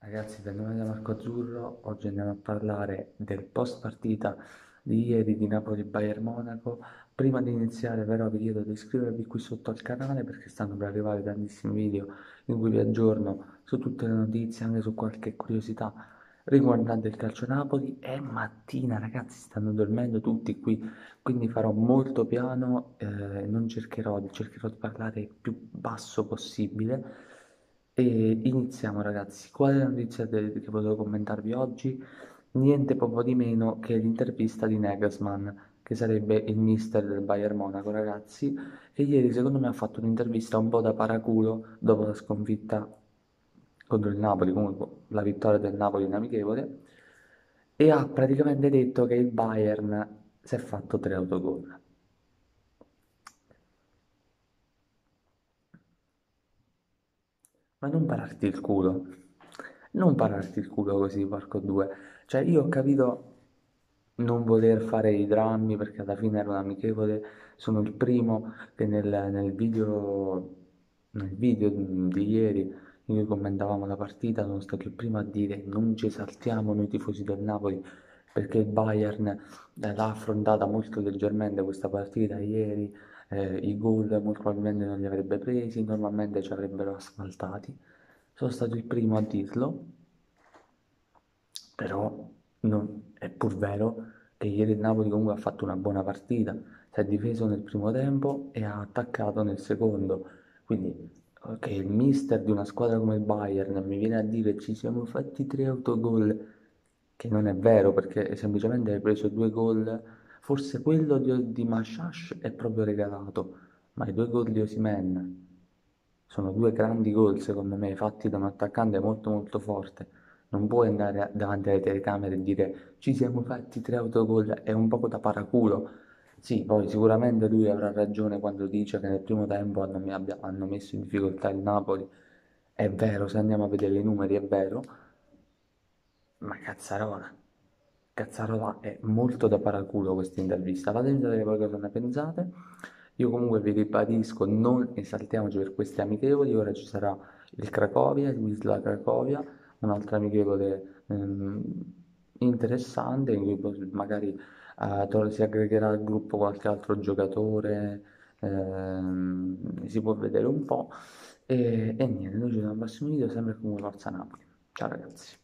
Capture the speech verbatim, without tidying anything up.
Ragazzi, del nome da Marco Azzurro, oggi andiamo a parlare del post partita di ieri di Napoli-Bayern Monaco. Prima di iniziare però vi chiedo di iscrivervi qui sotto al canale perché stanno per arrivare tantissimi video in cui vi aggiorno su tutte le notizie, anche su qualche curiosità riguardante il calcio Napoli. È mattina, ragazzi, stanno dormendo tutti qui, quindi farò molto piano, eh, non cercherò, cercherò di parlare il più basso possibile. E iniziamo ragazzi, qual è la notizia de- che volevo commentarvi oggi? Niente poco di meno che l'intervista di Nagelsmann, che sarebbe il mister del Bayern Monaco, ragazzi, che ieri secondo me ha fatto un'intervista un po' da paraculo dopo la sconfitta contro il Napoli, comunque la vittoria del Napoli in amichevole, e ha praticamente detto che il Bayern si è fatto tre autogol. Ma non pararti il culo, non pararti il culo così, porco due. Cioè, io ho capito non voler fare i drammi perché alla fine era un amichevole. Sono il primo che nel, nel video, nel video di ieri in cui commentavamo la partita sono stato il primo a dire non ci esaltiamo noi tifosi del Napoli perché il Bayern eh, l'ha affrontata molto leggermente questa partita ieri, eh, i gol molto probabilmente non li avrebbe presi, normalmente ci avrebbero asfaltati. Sono stato il primo a dirlo, però non- è pur vero che ieri il Napoli comunque ha fatto una buona partita, si è difeso nel primo tempo e ha attaccato nel secondo, quindi eh, che il mister di una squadra come il Bayern mi viene a dire ci siamo fatti tre autogol, che non è vero perché semplicemente hai preso due gol, forse quello di, di Mashash è proprio regalato, ma i due gol di Osimhen sono due grandi gol secondo me, fatti da un attaccante molto molto forte. Non puoi andare a- davanti alle telecamere e dire ci siamo fatti tre autogol, è un poco da paraculo. Sì, poi sicuramente lui avrà ragione quando dice che nel primo tempo hanno, mi abbia- hanno messo in difficoltà il Napoli. È vero, se andiamo a vedere i numeri è vero, ma Cazzarola, Cazzarola è molto da paraculo questa intervista. Fatemi sapere voi cosa ne pensate. Io comunque vi ribadisco, non esaltiamoci per questi amichevoli. Ora ci sarà il Cracovia, il Wisla Cracovia, un altro amichevole ehm, interessante in cui poi magari eh, to- si aggregherà al gruppo qualche altro giocatore, ehm, si può vedere un po'. E, e niente, noi ci vediamo al prossimo video, sempre come Forza Napoli. Ciao ragazzi.